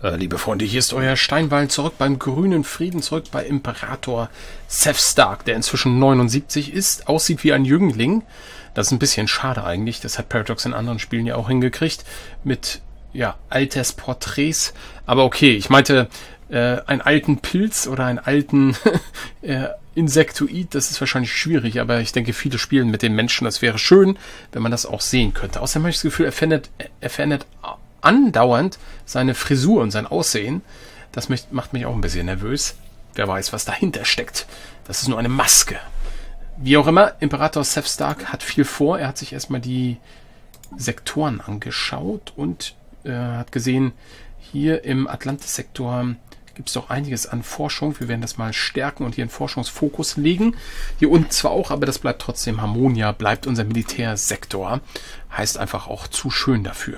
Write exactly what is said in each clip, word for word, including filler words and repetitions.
Äh, liebe Freunde, hier ist euer Steinwall zurück beim grünen Frieden, zurück bei Imperator Sev Stark, der inzwischen neunundsiebzig ist, aussieht wie ein Jüngling. Das ist ein bisschen schade eigentlich, das hat Paradox in anderen Spielen ja auch hingekriegt, mit, ja, Altersporträts. Aber okay, ich meinte, äh, einen alten Pilz oder einen alten äh, Insektoid, das ist wahrscheinlich schwierig, aber ich denke, viele spielen mit den Menschen, das wäre schön, wenn man das auch sehen könnte. Außerdem habe ich das Gefühl, er verändert, er verändert andauernd seine Frisur und sein Aussehen. Das macht mich auch ein bisschen nervös. Wer weiß, was dahinter steckt. Das ist nur eine Maske. Wie auch immer, Imperator Sev Stark hat viel vor. Er hat sich erstmal die Sektoren angeschaut und äh, hat gesehen, hier im Atlantis-Sektor gibt es doch einiges an Forschung. Wir werden das mal stärken und hier einen Forschungsfokus legen. Hier unten zwar auch, aber das bleibt trotzdem Harmonia, bleibt unser Militärsektor. Heißt einfach auch zu schön dafür.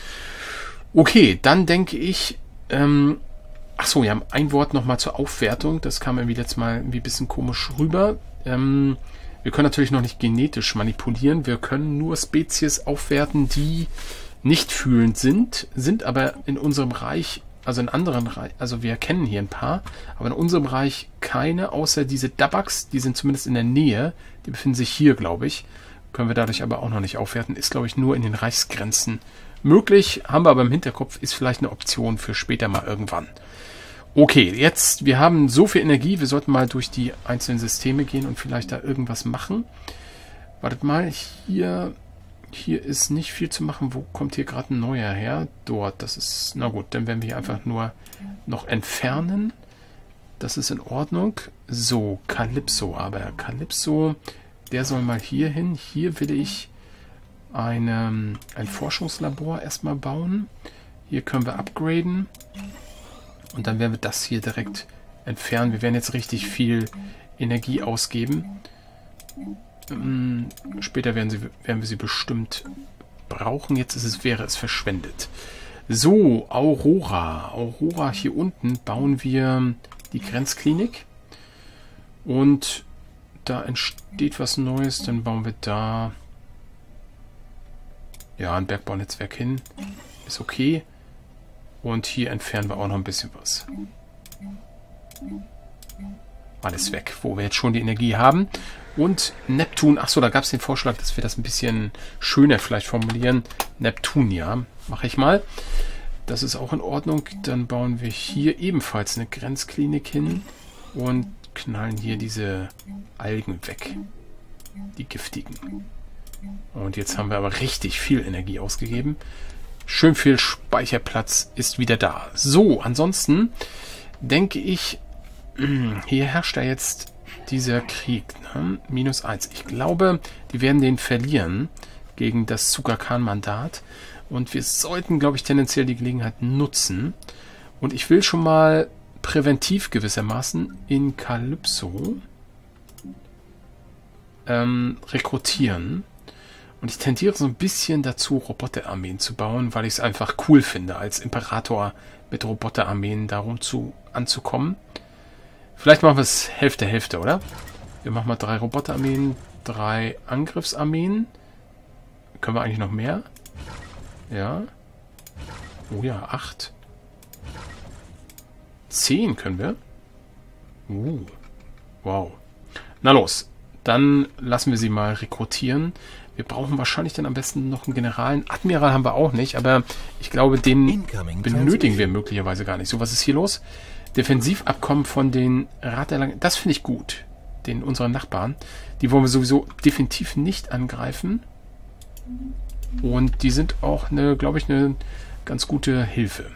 Okay, dann denke ich, ähm, ach so, ja, ein Wort nochmal zur Aufwertung. Das kam irgendwie letztes Mal irgendwie ein bisschen komisch rüber. Ähm, wir können natürlich noch nicht genetisch manipulieren. Wir können nur Spezies aufwerten, die nicht fühlend sind, sind aber in unserem Reich, also in anderen Reich, also wir kennen hier ein paar, aber in unserem Reich keine, außer diese Dabaks, die sind zumindest in der Nähe, die befinden sich hier, glaube ich. Können wir dadurch aber auch noch nicht aufwerten. Ist, glaube ich, nur in den Reichsgrenzen möglich, haben wir aber im Hinterkopf, ist vielleicht eine Option für später mal irgendwann. Okay, jetzt, wir haben so viel Energie, wir sollten mal durch die einzelnen Systeme gehen und vielleicht da irgendwas machen. Wartet mal, hier, hier ist nicht viel zu machen. Wo kommt hier gerade ein neuer her? Dort, das ist, na gut, dann werden wir hier einfach nur noch entfernen. Das ist in Ordnung. So, Calypso, aber Calypso, der soll mal hier hin. Hier will ich Eine, ein Forschungslabor erstmal bauen. Hier können wir upgraden. Und dann werden wir das hier direkt entfernen. Wir werden jetzt richtig viel Energie ausgeben. Ähm, später werden, sie, werden wir sie bestimmt brauchen. Jetzt ist es, wäre es verschwendet. So, Aurora. Aurora, hier unten bauen wir die Grenzklinik. Und da entsteht was Neues. Dann bauen wir da ja, ein Bergbaunetzwerk hin. Ist okay. Und hier entfernen wir auch noch ein bisschen was. Alles weg, wo wir jetzt schon die Energie haben. Und Neptun, achso, da gab es den Vorschlag, dass wir das ein bisschen schöner vielleicht formulieren. Neptunia, mache ich mal. Das ist auch in Ordnung. Dann bauen wir hier ebenfalls eine Grenzklinik hin und knallen hier diese Algen weg. Die giftigen. Und jetzt haben wir aber richtig viel Energie ausgegeben. Schön viel Speicherplatz ist wieder da. So, ansonsten denke ich, hier herrscht ja jetzt dieser Krieg. Ne? Minus eins. Ich glaube, die werden den verlieren gegen das Sugakan-Mandat. Und wir sollten, glaube ich, tendenziell die Gelegenheit nutzen. Und ich will schon mal präventiv gewissermaßen in Calypso ähm, rekrutieren. Und ich tendiere so ein bisschen dazu, Roboterarmeen zu bauen, weil ich es einfach cool finde, als Imperator mit Roboterarmeen darum zu, anzukommen. Vielleicht machen wir es Hälfte, Hälfte, oder? Wir machen mal drei Roboterarmeen, drei Angriffsarmeen. Können wir eigentlich noch mehr? Ja. Oh ja, acht. Zehn können wir. Uh. Wow. Na los. Dann lassen wir sie mal rekrutieren. Wir brauchen wahrscheinlich dann am besten noch einen General. Einen Admiral haben wir auch nicht, aber ich glaube, den benötigen wir möglicherweise gar nicht. So, was ist hier los? Defensivabkommen von den Rat der Lang... Das finde ich gut. Den unseren Nachbarn. Die wollen wir sowieso definitiv nicht angreifen. Und die sind auch, eine, glaube ich, eine ganz gute Hilfe.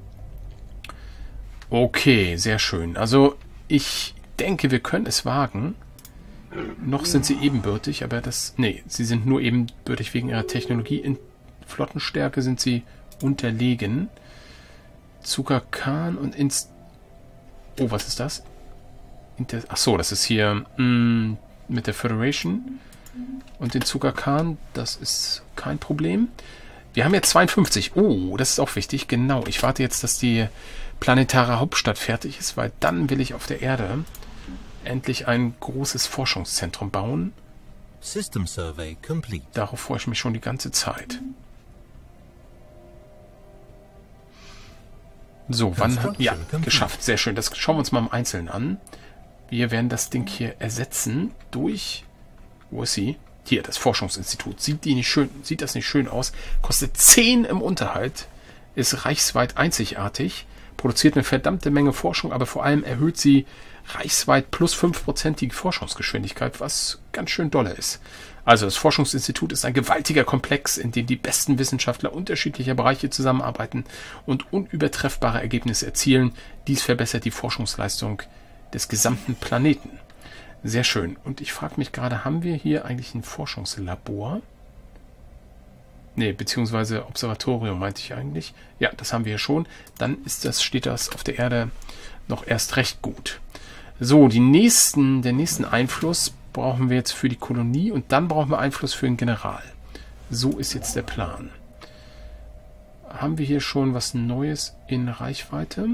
Okay, sehr schön. Also, ich denke, wir können es wagen. Noch sind sie ebenbürtig, aber das... Nee, sie sind nur ebenbürtig wegen ihrer Technologie. In Flottenstärke sind sie unterlegen. Sugakan und Inst... Oh, was ist das? Inter Ach so, das ist hier mh, mit der Federation. Und den Sugakan, das ist kein Problem. Wir haben jetzt zweiundfünfzig. Oh, das ist auch wichtig. Genau, ich warte jetzt, dass die planetare Hauptstadt fertig ist, weil dann will ich auf der Erde endlich ein großes Forschungszentrum bauen. System survey complete. Darauf freue ich mich schon die ganze Zeit. So, wann haben wir... Ja, geschafft. Sehr schön. Das schauen wir uns mal im Einzelnen an. Wir werden das Ding hier ersetzen durch... Wo ist sie? Hier, das Forschungsinstitut. Sieht, die nicht schön, sieht das nicht schön aus? Kostet zehn im Unterhalt. Ist reichsweit einzigartig. Produziert eine verdammte Menge Forschung, aber vor allem erhöht sie reichsweit plus fünf Prozent die Forschungsgeschwindigkeit, was ganz schön dolle ist. Also das Forschungsinstitut ist ein gewaltiger Komplex, in dem die besten Wissenschaftler unterschiedlicher Bereiche zusammenarbeiten und unübertreffbare Ergebnisse erzielen. Dies verbessert die Forschungsleistung des gesamten Planeten. Sehr schön. Und ich frage mich gerade, haben wir hier eigentlich ein Forschungslabor? Ne, beziehungsweise Observatorium meinte ich eigentlich. Ja, das haben wir hier schon. Dann ist das, steht das auf der Erde noch erst recht gut. So, die nächsten, den nächsten Einfluss brauchen wir jetzt für die Kolonie und dann brauchen wir Einfluss für den General. So ist jetzt der Plan. Haben wir hier schon was Neues in Reichweite?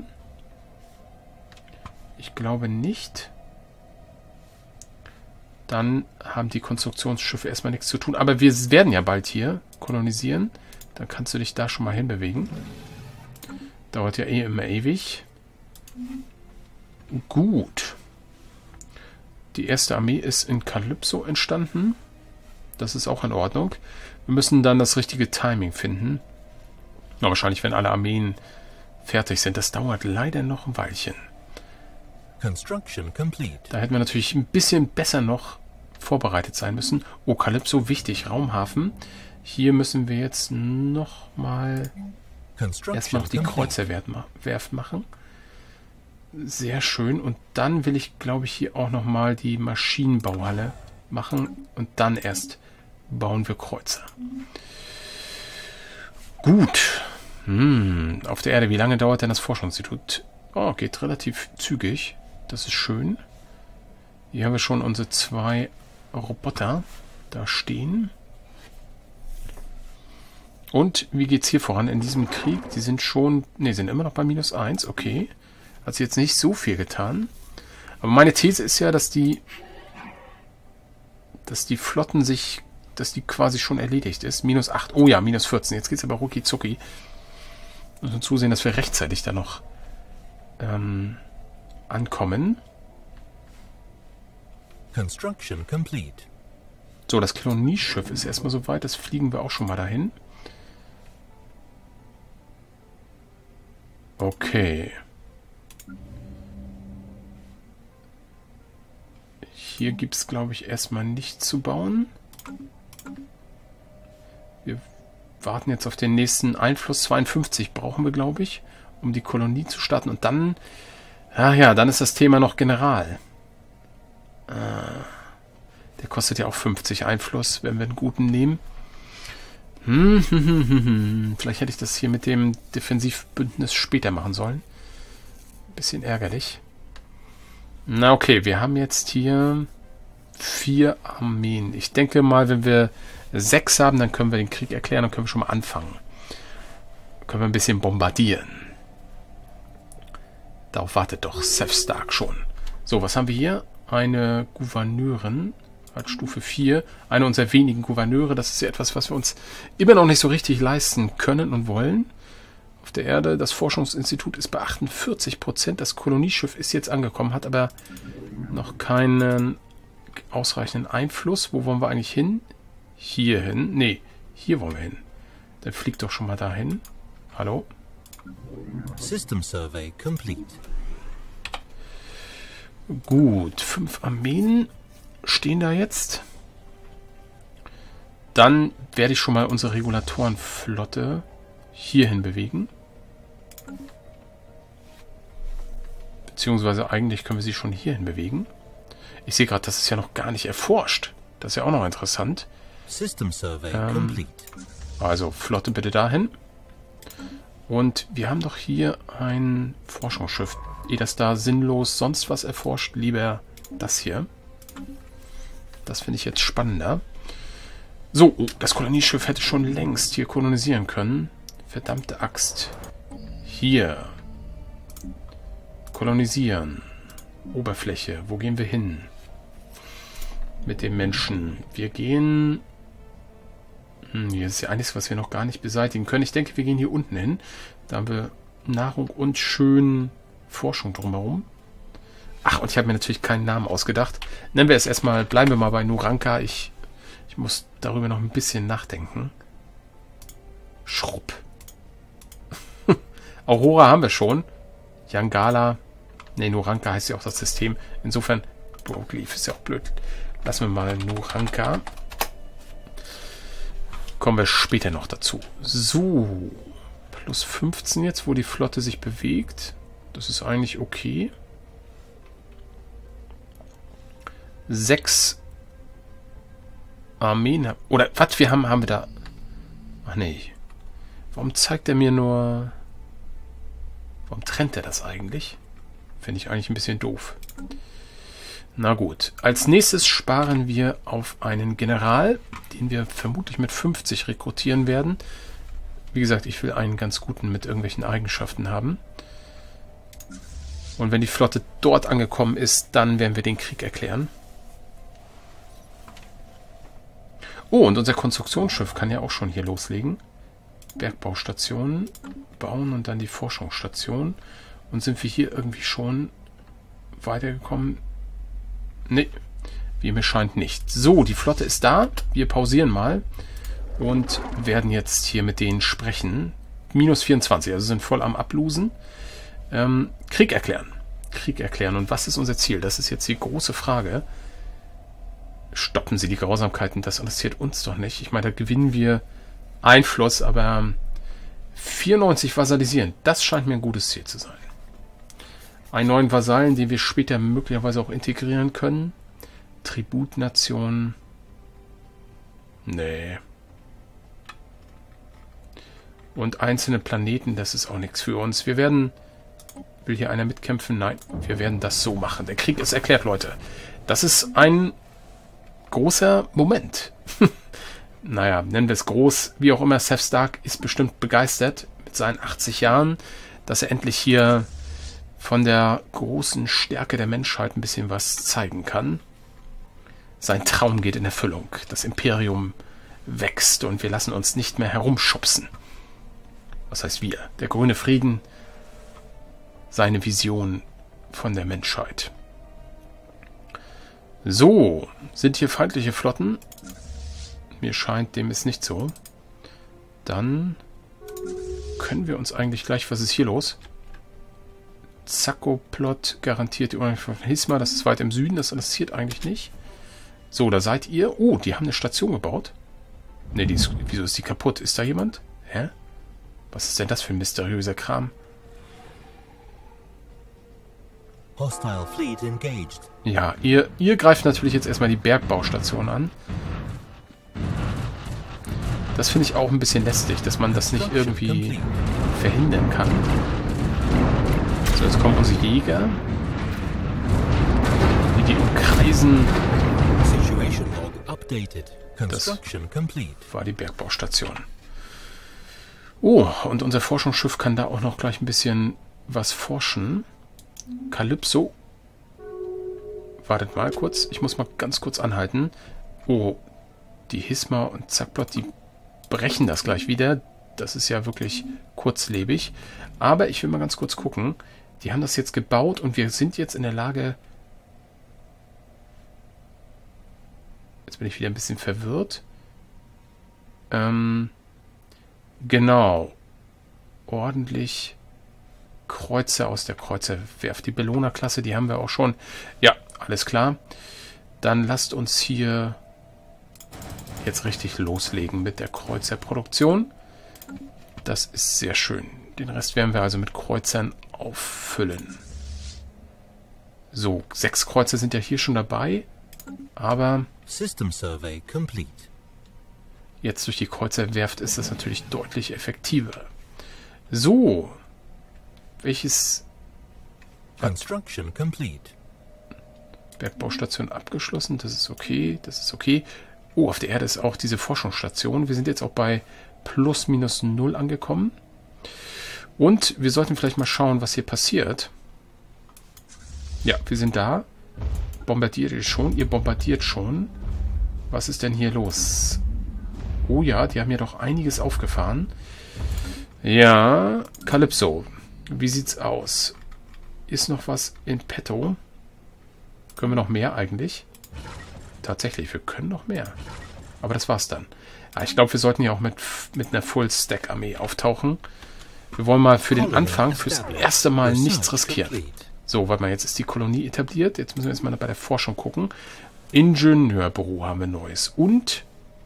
Ich glaube nicht. Dann haben die Konstruktionsschiffe erstmal nichts zu tun. Aber wir werden ja bald hier kolonisieren. Dann kannst du dich da schon mal hinbewegen. Dauert ja eh immer ewig. Gut. Die erste Armee ist in Calypso entstanden. Das ist auch in Ordnung. Wir müssen dann das richtige Timing finden. Na, wahrscheinlich, wenn alle Armeen fertig sind. Das dauert leider noch ein Weilchen. Construction complete. Da hätten wir natürlich ein bisschen besser noch vorbereitet sein müssen. Oh, Calypso, wichtig, Raumhafen. Hier müssen wir jetzt nochmal erstmal noch die Kreuzerwerft machen. Sehr schön. Und dann will ich, glaube ich, hier auch nochmal die Maschinenbauhalle machen. Und dann erst bauen wir Kreuzer. Gut. Hm, auf der Erde, wie lange dauert denn das Forschungsinstitut? Oh, geht relativ zügig. Das ist schön. Hier haben wir schon unsere zwei Roboter da stehen. Und wie geht's hier voran in diesem Krieg? Die sind schon... Ne, sind immer noch bei minus eins. Okay. Hat sich jetzt nicht so viel getan. Aber meine These ist ja, dass die... dass die Flotten sich... dass die quasi schon erledigt ist. minus acht. Oh ja, minus vierzehn. Jetzt geht's aber rucki zucki. Müssen wir zusehen, dass wir rechtzeitig da noch ähm, ankommen. Construction complete. So, das Kolonieschiff ist erstmal soweit. Das fliegen wir auch schon mal dahin. Okay. Hier gibt es, glaube ich, erstmal nichts zu bauen. Wir warten jetzt auf den nächsten Einfluss. zweiundfünfzig brauchen wir, glaube ich, um die Kolonie zu starten. Und dann, ach ja, dann ist das Thema noch General. Ah, der kostet ja auch fünfzig Einfluss, wenn wir einen guten nehmen. Hm, hm, hm, hm, hm. Vielleicht hätte ich das hier mit dem Defensivbündnis später machen sollen. Bisschen ärgerlich. Na okay, wir haben jetzt hier vier Armeen. Ich denke mal, wenn wir sechs haben, dann können wir den Krieg erklären und können wir schon mal anfangen. Können wir ein bisschen bombardieren. Darauf wartet doch Sefstark schon. So, was haben wir hier? Eine Gouverneurin als Stufe vier. Eine unserer wenigen Gouverneure. Das ist ja etwas, was wir uns immer noch nicht so richtig leisten können und wollen. Auf der Erde, das Forschungsinstitut ist bei achtundvierzig Prozent. Das Kolonieschiff ist jetzt angekommen, hat aber noch keinen ausreichenden Einfluss. Wo wollen wir eigentlich hin? Hier hin? Nee, hier wollen wir hin. Dann fliegt doch schon mal dahin. Hallo? System Survey complete. Gut, fünf Armeen stehen da jetzt. Dann werde ich schon mal unsere Regulatorenflotte hierhin bewegen. Beziehungsweise eigentlich können wir sie schon hierhin bewegen. Ich sehe gerade, das ist ja noch gar nicht erforscht. Das ist ja auch noch interessant. System Survey ähm, complete. Also Flotte bitte dahin. Und wir haben doch hier ein Forschungsschiff. Ehe das da sinnlos sonst was erforscht, lieber das hier. Das finde ich jetzt spannender. So, oh, das Kolonieschiff hätte schon längst hier kolonisieren können. Verdammte Axt. Hier. Kolonisieren. Oberfläche. Wo gehen wir hin? Mit dem Menschen. Wir gehen... Hm, hier ist ja einiges, was wir noch gar nicht beseitigen können. Ich denke, wir gehen hier unten hin. Da haben wir Nahrung und schön Forschung drumherum. Ach, und ich habe mir natürlich keinen Namen ausgedacht. Nennen wir es erstmal, bleiben wir mal bei Nuranka. Ich, ich muss darüber noch ein bisschen nachdenken. Schrupp. Aurora haben wir schon. Yangala. Ne, Nuranka heißt ja auch das System. Insofern, Broadleaf ist ja auch blöd. Lassen wir mal Nuranka. Kommen wir später noch dazu. So. Plus fünfzehn jetzt, wo die Flotte sich bewegt. Das ist eigentlich okay. Sechs Armeen. Oder was wir haben, haben wir da. Ach nee. Warum zeigt er mir nur. Warum trennt er das eigentlich? Finde ich eigentlich ein bisschen doof. Na gut. Als nächstes sparen wir auf einen General, den wir vermutlich mit fünfzig rekrutieren werden. Wie gesagt, ich will einen ganz guten mit irgendwelchen Eigenschaften haben. Und wenn die Flotte dort angekommen ist, dann werden wir den Krieg erklären. Oh, und unser Konstruktionsschiff kann ja auch schon hier loslegen. Bergbaustationen bauen und dann die Forschungsstation. Und sind wir hier irgendwie schon weitergekommen? Nee, wie mir scheint nicht. So, die Flotte ist da. Wir pausieren mal und werden jetzt hier mit denen sprechen. minus vierundzwanzig, also sind voll am Ablosen. Ähm, Krieg erklären. Krieg erklären. Und was ist unser Ziel? Das ist jetzt die große Frage. Stoppen Sie die Grausamkeiten, das interessiert uns doch nicht. Ich meine, da gewinnen wir Einfluss, aber vierundneunzig vasalisieren, das scheint mir ein gutes Ziel zu sein. Einen neuen Vasallen, den wir später möglicherweise auch integrieren können. Tributnation. Nee. Und einzelne Planeten, das ist auch nichts für uns. Wir werden... Will hier einer mitkämpfen? Nein, wir werden das so machen. Der Krieg ist erklärt, Leute. Das ist ein großer Moment. Naja, nennen wir es groß. Wie auch immer, Seth Stark ist bestimmt begeistert mit seinen achtzig Jahren, dass er endlich hier von der großen Stärke der Menschheit ein bisschen was zeigen kann. Sein Traum geht in Erfüllung. Das Imperium wächst und wir lassen uns nicht mehr herumschubsen. Was heißt wir? Der grüne Frieden, seine Vision von der Menschheit. So, sind hier feindliche Flotten? Mir scheint, dem ist nicht so. Dann können wir uns eigentlich gleich... Was ist hier los? Zacko-Plot garantiert die Unabhängigkeit von Hisma. Das ist weit im Süden. Das interessiert eigentlich nicht. So, da seid ihr. Oh, die haben eine Station gebaut. Ne, die ist, wieso ist die kaputt? Ist da jemand? Hä? Was ist denn das für ein mysteriöser Kram? Hostile fleet engaged. Ja, ihr, ihr greift natürlich jetzt erstmal die Bergbaustation an. Das finde ich auch ein bisschen lästig, dass man das nicht irgendwie verhindern kann. So, jetzt kommen unsere Jäger. Die, die umkreisen. Das war die Bergbaustation. Oh, und unser Forschungsschiff kann da auch noch gleich ein bisschen was forschen. Kalypso. Wartet mal kurz. Ich muss mal ganz kurz anhalten. Oh, die Hisma und Zackplot, die brechen das gleich wieder. Das ist ja wirklich kurzlebig. Aber ich will mal ganz kurz gucken. Die haben das jetzt gebaut und wir sind jetzt in der Lage... Jetzt bin ich wieder ein bisschen verwirrt. Ähm, genau. Ordentlich... Kreuzer aus der Kreuzerwerft. Die Bellona-Klasse, die haben wir auch schon. Ja, alles klar. Dann lasst uns hier jetzt richtig loslegen mit der Kreuzerproduktion. Das ist sehr schön. Den Rest werden wir also mit Kreuzern auffüllen. So, sechs Kreuzer sind ja hier schon dabei, aber System Survey complete. Jetzt durch die Kreuzerwerft ist das natürlich deutlich effektiver. So, welches... Construction complete. Bergbaustation abgeschlossen, das ist okay, das ist okay. Oh, auf der Erde ist auch diese Forschungsstation. Wir sind jetzt auch bei plus minus null angekommen. Und wir sollten vielleicht mal schauen, was hier passiert. Ja, wir sind da. Bombardiert ihr schon? Ihr bombardiert schon. Was ist denn hier los? Oh ja, die haben ja doch einiges aufgefahren. Ja, Calypso. Wie sieht's aus? Ist noch was in petto? Können wir noch mehr eigentlich? Tatsächlich, wir können noch mehr. Aber das war's dann. Ja, ich glaube, wir sollten ja auch mit, mit einer Full-Stack-Armee auftauchen. Wir wollen mal für den Anfang, fürs erste Mal nichts riskieren. So, warte mal, jetzt ist die Kolonie etabliert. Jetzt müssen wir jetzt mal bei der Forschung gucken. Ingenieurbüro haben wir Neues. Und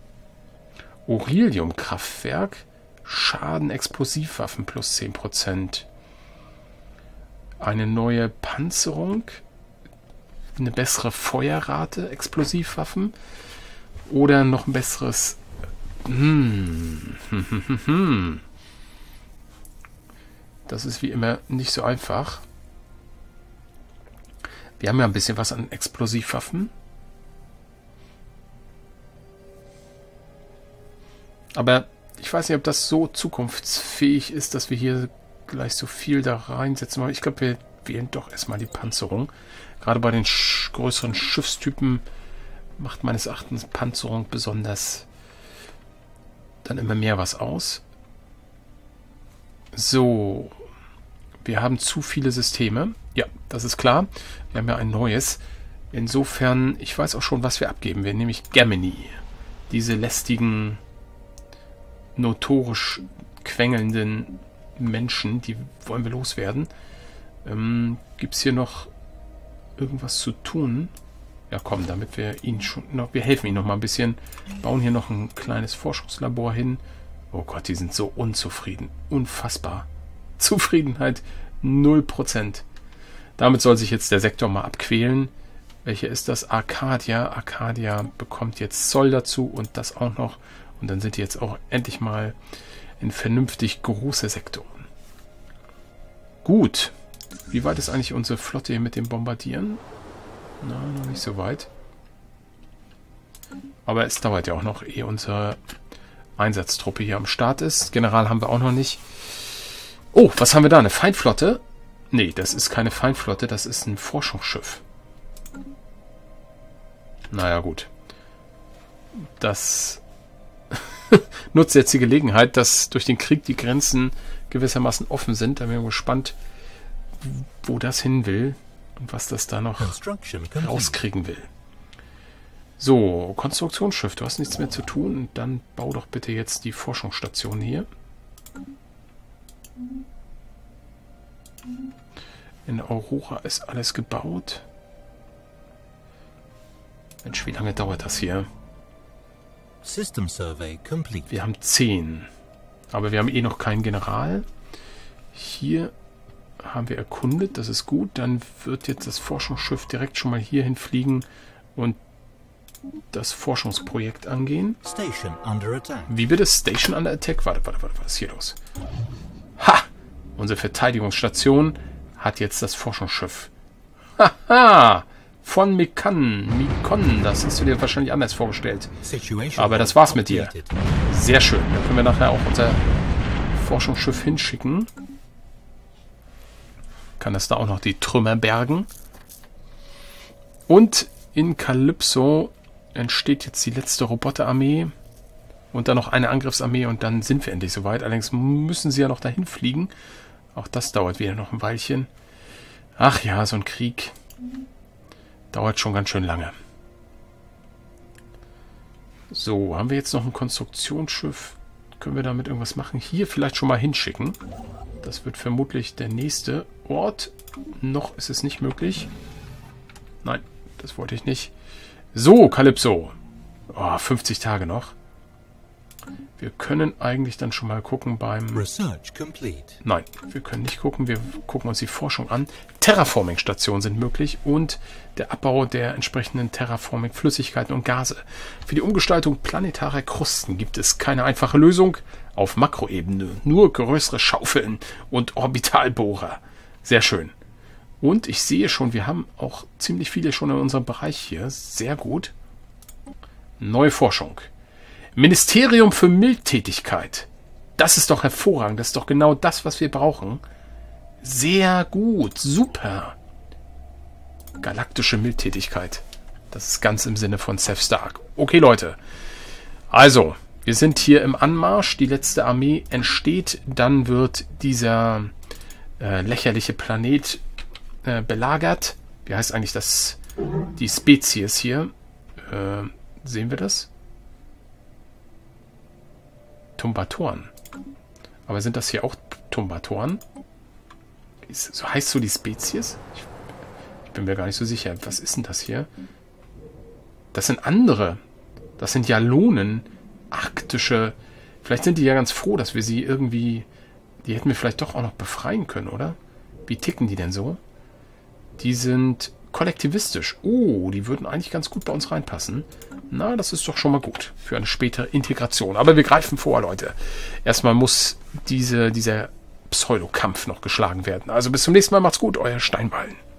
Orilium-Kraftwerk. Schaden, Explosivwaffen plus zehn Prozent. Eine neue Panzerung. Eine bessere Feuerrate, Explosivwaffen. Oder noch ein besseres... Hm. Das ist wie immer nicht so einfach. Wir haben ja ein bisschen was an Explosivwaffen. Aber ich weiß nicht, ob das so zukunftsfähig ist, dass wir hier gleich so viel da reinsetzen. Ich glaube, wir wählen doch erstmal die Panzerung. Gerade bei den sch- größeren Schiffstypen macht meines Erachtens Panzerung besonders dann immer mehr was aus. So. Wir haben zu viele Systeme. Ja, das ist klar. Wir haben ja ein neues. Insofern, ich weiß auch schon, was wir abgeben werden, nämlich Gemini. Diese lästigen, notorisch quengelnden Menschen, die wollen wir loswerden. Ähm, Gibt es hier noch irgendwas zu tun? Ja, komm, damit wir ihn schon noch, wir helfen ihm noch mal ein bisschen. Bauen hier noch ein kleines Forschungslabor hin. Oh Gott, die sind so unzufrieden. Unfassbar. Zufriedenheit null Prozent. Damit soll sich jetzt der Sektor mal abquälen. Welcher ist das? Arcadia. Arcadia bekommt jetzt Zoll dazu und das auch noch. Und dann sind die jetzt auch endlich mal in vernünftig große Sektoren. Gut. Wie weit ist eigentlich unsere Flotte hier mit dem Bombardieren? Na, noch nicht so weit. Aber es dauert ja auch noch, ehe unsere Einsatztruppe hier am Start ist. General haben wir auch noch nicht. Oh, was haben wir da? Eine Feindflotte? Nee, das ist keine Feindflotte, das ist ein Forschungsschiff. Naja, gut. Das nutzt jetzt die Gelegenheit, dass durch den Krieg die Grenzen gewissermaßen offen sind. Da bin ich gespannt, wo das hin will und was das da noch rauskriegen will. So, Konstruktionsschiff, du hast nichts mehr zu tun. Und dann bau doch bitte jetzt die Forschungsstation hier. In Aurora ist alles gebaut. Mensch, wie lange dauert das hier? System survey complete. Wir haben zehn. Aber wir haben eh noch keinen General. Hier haben wir erkundet, das ist gut. Dann wird jetzt das Forschungsschiff direkt schon mal hierhin fliegen und das Forschungsprojekt angehen. Station under attack. Wie bitte? Station under attack? Warte, warte, warte, was ist hier los? Ha! Unsere Verteidigungsstation hat jetzt das Forschungsschiff. Haha! Von Mikon. Mikon, das hast du dir wahrscheinlich anders vorgestellt. Aber das war's mit dir. Sehr schön. Dann können wir nachher auch unser Forschungsschiff hinschicken. Kann das da auch noch die Trümmer bergen. Und in Calypso entsteht jetzt die letzte Roboterarmee. Und dann noch eine Angriffsarmee und dann sind wir endlich soweit. Allerdings müssen sie ja noch dahin fliegen. Auch das dauert wieder noch ein Weilchen. Ach ja, so ein Krieg dauert schon ganz schön lange. So, haben wir jetzt noch ein Konstruktionsschiff? Können wir damit irgendwas machen? Hier vielleicht schon mal hinschicken. Das wird vermutlich der nächste Ort. Noch ist es nicht möglich. Nein, das wollte ich nicht. So, Calypso. Oh, fünfzig Tage noch. Wir können eigentlich dann schon mal gucken beim... Research complete. Nein, wir können nicht gucken. Wir gucken uns die Forschung an. Terraforming-Stationen sind möglich und der Abbau der entsprechenden Terraforming-Flüssigkeiten und Gase. Für die Umgestaltung planetarer Krusten gibt es keine einfache Lösung auf Makroebene. Nur größere Schaufeln und Orbitalbohrer. Sehr schön. Und ich sehe schon, wir haben auch ziemlich viele schon in unserem Bereich hier. Sehr gut. Neue Forschung. Ministerium für Mildtätigkeit. Das ist doch hervorragend. Das ist doch genau das, was wir brauchen. Sehr gut. Super. Galaktische Mildtätigkeit. Das ist ganz im Sinne von Seth Stark. Okay, Leute. Also, wir sind hier im Anmarsch. Die letzte Armee entsteht. Dann wird dieser äh, lächerliche Planet äh, belagert. Wie heißt eigentlich das, die Spezies hier? Äh, sehen wir das? Tumbatoren. Aber sind das hier auch Tumbatoren? Ist, so heißt so die Spezies? Ich, ich bin mir gar nicht so sicher. Was ist denn das hier? Das sind andere. Das sind Jalonen. Arktische. Vielleicht sind die ja ganz froh, dass wir sie irgendwie... Die hätten wir vielleicht doch auch noch befreien können, oder? Wie ticken die denn so? Die sind kollektivistisch. Oh, die würden eigentlich ganz gut bei uns reinpassen. Na, das ist doch schon mal gut für eine spätere Integration. Aber wir greifen vor, Leute. Erstmal muss diese, dieser Pseudokampf noch geschlagen werden. Also bis zum nächsten Mal. Macht's gut, euer Steinballen.